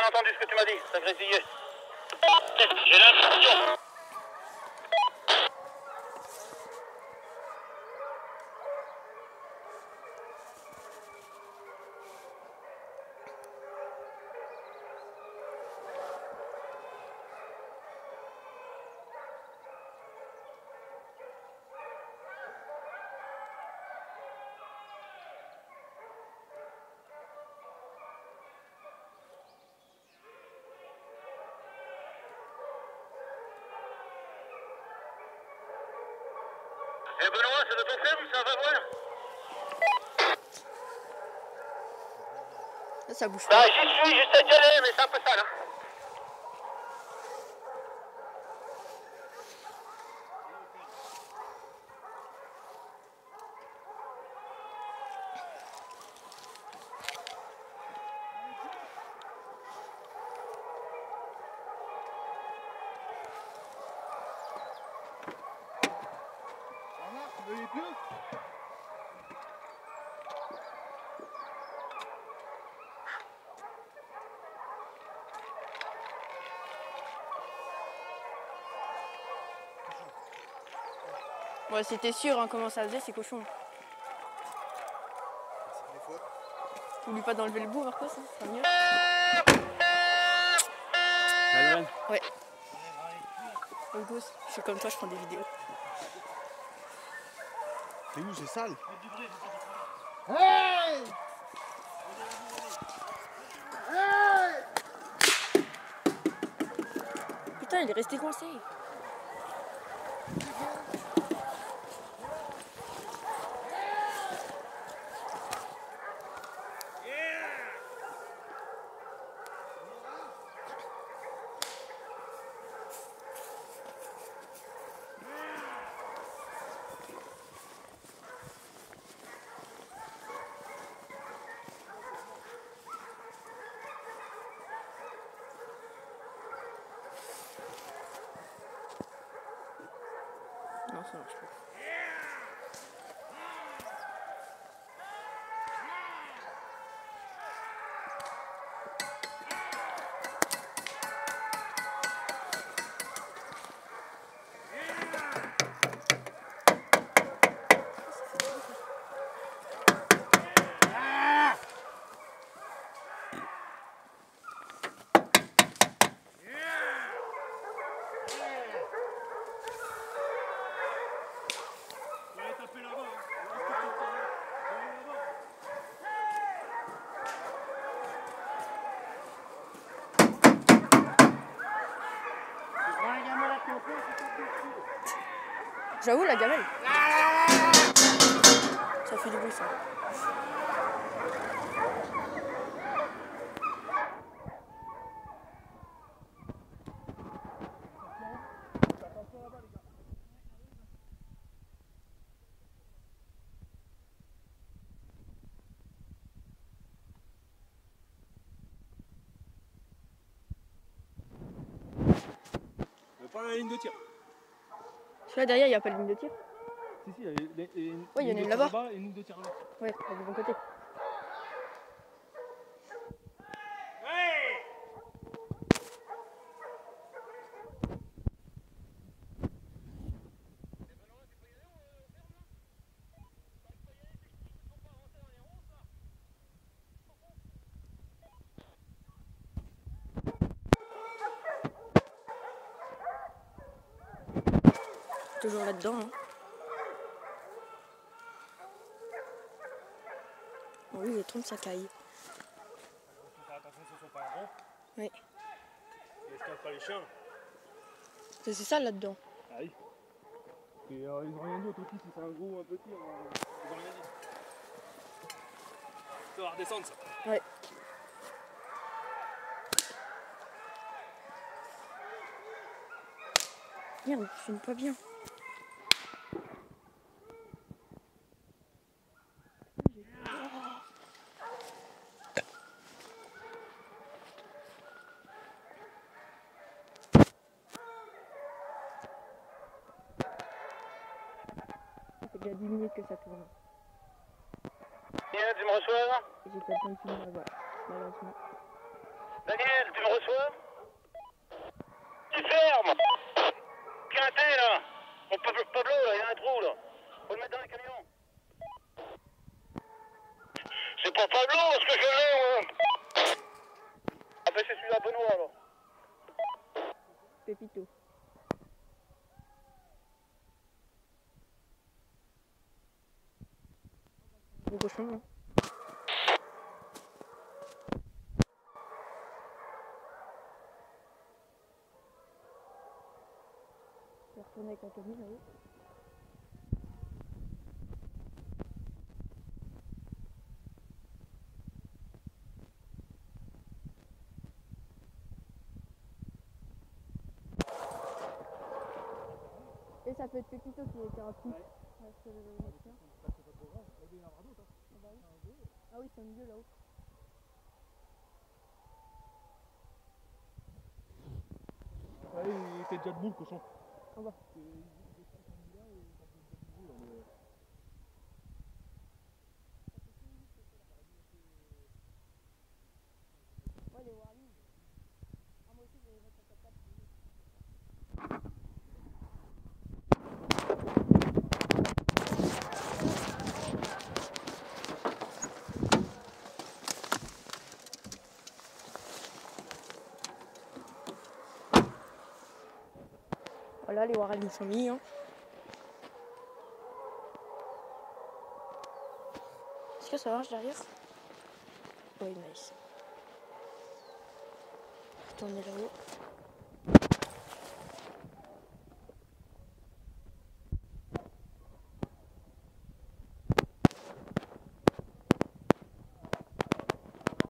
entendu ce que tu m'as dit, ça grésillait. J'ai l'instruction. Eh Benoît, c'est de ton frère ou ça va voir? Ça bouge Bah pas. j'y suis, j'essaie d'y aller, mais c'est un peu sale. Hein. Tu veux les pieux? Ouais, c'était sûr hein, comment ça faisait, c'est cochon. N'oublie pas d'enlever le bout, Marcos, ça sera mieux. Ouais. Oh, gosse, je suis comme toi, je prends des vidéos. C'est où, c'est sale? Hey! Hey! Putain, il est resté coincé. Non, ça marche pas. J'avoue, la gamelle. Ça fait du bruit, ça. Pas la ligne de tir. Là derrière, il n'y a pas de ligne de tir. Si, si, il y en a une là-bas. Et une ligne de tir là-bas. Ouais, du bon côté. Toujours là-dedans. Hein. Oh oui, il trompe sa caille. Faut faire attention que ce soit pas un rond. Oui. Et je tape pas les chiens. C'est ça là-dedans. Ah oui. Et ils ont rien dit au petit si c'est un gros ou un petit. Ils ont rien dit. Ça va redescendre ça. Ouais. Merde, je filme pas bien. Ça fait déjà 10 minutes que ça tourne. Bien, tu me reçois? J'ai pas le temps de filmer là-bas, malheureusement. Daniel, tu me reçois? Tu fermes! Quintet là! Mon Pablo là, il y a un trou là! Faut le mettre dans un camion! C'est pas Pablo, ce que je l'ai moi! Ah ben c'est celui-là, Benoît alors! Pépito. Le cochon, hein. Je vais retourner avec la cabine là-haut. Et ça peut être Pépito qui était un coup. Ouais, c'est le médecin. Ah oui, c'est au milieu là-haut. Ouais, il était déjà debout le cochon. En bas. Ouais, les warnings. Ah, moi aussi, je vais les mettre en 4x4. Voilà, les warnings sont mis. Hein. Est-ce que ça marche derrière? Oui, nice. Retourner là-haut.